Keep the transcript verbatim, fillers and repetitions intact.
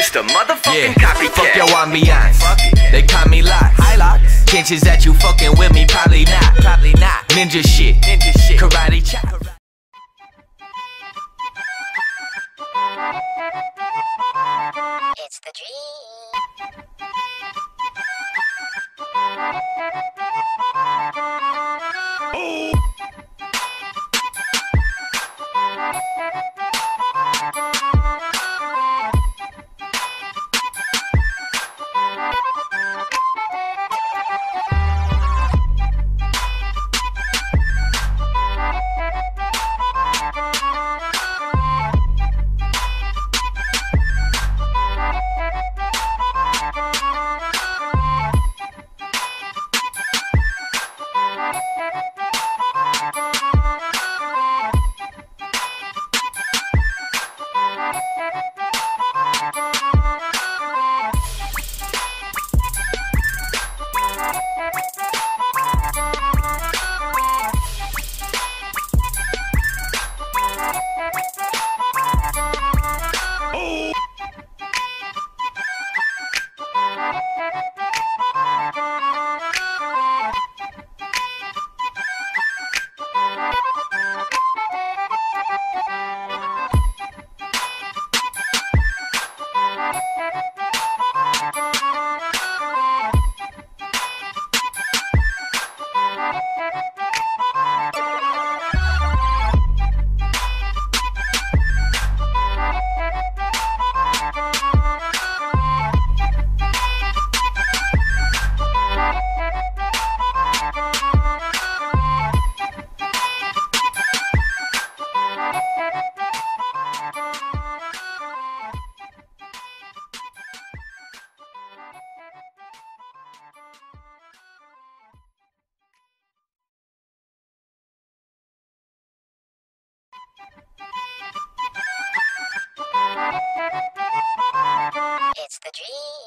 just a motherfucking Yeah, copycat. fuck your ambiance. Fuck it. They call me Locks. Hylocks. Chances that you fucking with me, probably not. Probably not. Ninja shit, Ninja shit. karate chop. It's the dream. It's the dream.